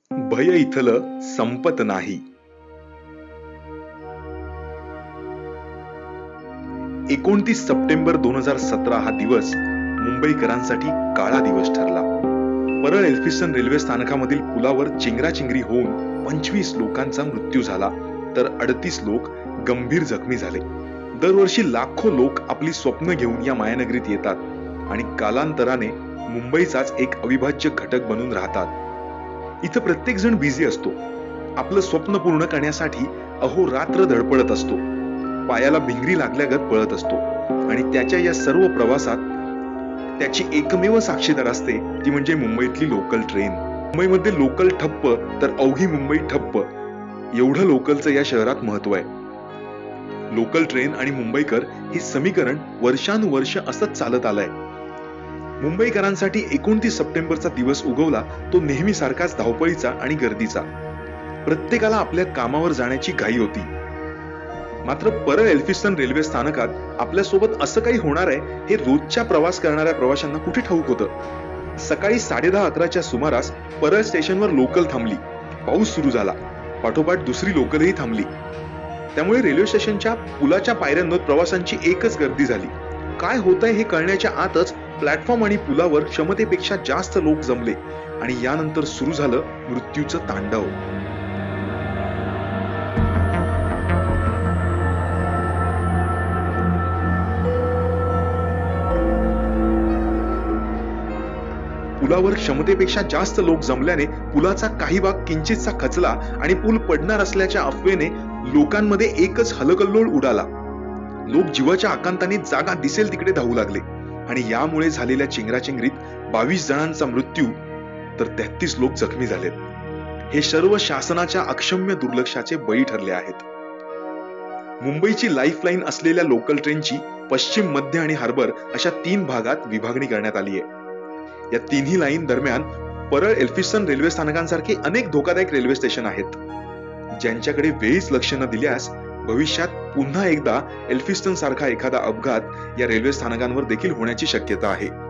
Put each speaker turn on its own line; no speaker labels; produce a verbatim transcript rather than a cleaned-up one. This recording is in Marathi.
भय इथलं संपत नाही. एकोणतीस सप्टेंबर दोन हजार सतरा हा दिवस मुंबईकरांसाठी काळा दिवस ठरला. परळ एल्फिन्स्टन रेल्वे स्थानकामधील पुलावर चिंगराचिंगरी होऊन पंचवीस लोकांचा मृत्यू झाला, तर अडतीस लोक गंभीर जखमी झाले. दरवर्षी लाखो लोक आपली स्वप्न घेऊन या मायानगरीत येतात आणि कालांतराने मुंबईचाच एक अविभाज्य घटक बनून राहतात. इथं प्रत्येक जण बिझी असतो, आपलं स्वप्न पूर्ण करण्यासाठी अहोरात्र धडपडत असतो, पायाला भिंगरी लागल्यागत पळत असतो आणि त्याच्या या सर्व प्रवासात त्याची एकमेव साक्षीदार असते ती म्हणजे मुंबईतली लोकल ट्रेन. मुंबईमध्ये लोकल ठप्प तर अवघी मुंबई ठप्प, एवढं लोकलचं या शहरात महत्व आहे. लोकल ट्रेन आणि मुंबईकर हे समीकरण वर्षानुवर्ष असंच चालत आलंय. मुंबईकरांसाठी एकोणतीस सप्टेंबरचा दिवस उगवला तो नेहमी सारखाच धावपळीचा आणि गर्दीचा. प्रत्येकाला आपल्या कामावर जाण्याची घाई होती. मात्र परळ एल्फिन्स्टन रेल्वे स्थानकात आपल्यासोबत असं काही होणार आहे हे रोजच्या प्रवास करणाऱ्या प्रवाशांना कुठे ठाऊक होतं. सकाळी साडे दहा अकराच्या सुमारास परळ स्टेशनवर लोकल थांबली. पाऊस सुरू झाला, पाठोपाठ दुसरी लोकलही थांबली. त्यामुळे रेल्वे स्टेशनच्या पुलाच्या पायऱ्यांवर प्रवाशांची एकच गर्दी झाली. काय होतंय हे कळण्याच्या आतच प्लॅटफॉर्म आणि पुलावर क्षमतेपेक्षा जास्त लोक जमले आणि यानंतर सुरू झालं मृत्यूचं तांडव. पुलावर क्षमतेपेक्षा जास्त लोक जमल्याने पुलाचा काही भाग किंचितसा खचला आणि पूल पडणार असल्याच्या अफवेने लोकांमध्ये एकच हलकल्लोळ उडाला. लोक जीवाच्या आकांताने जागा दिसेल तिकडे धावू लागले आणि यामुळे झालेल्या चिंगराचिंगरीत बावीस जणांचा मृत्यू तर तेहतीस लोक जखमी झालेत. हे सर्व शासनाच्या अक्षम्य दुर्लक्षाचे बळी ठरले आहेत. मुंबईची लाईफलाईन असलेल्या लोकल ट्रेनची पश्चिम, मध्य आणि हार्बर अशा तीन भागात विभागणी करण्यात आली आहे. या तिन्ही लाईन दरम्यान परळ एल्फिन्स्टन रेल्वे स्थानकांसारखे अनेक धोकादायक रेल्वे स्टेशन आहेत, ज्यांच्याकडे वेळीच लक्ष न दिल्यास भविष्यात पुन्हा एकदा एल्फिन्स्टन सारखा एखादा अपघात या रेल्वे स्थानकांवर देखील होण्याची शक्यता आहे.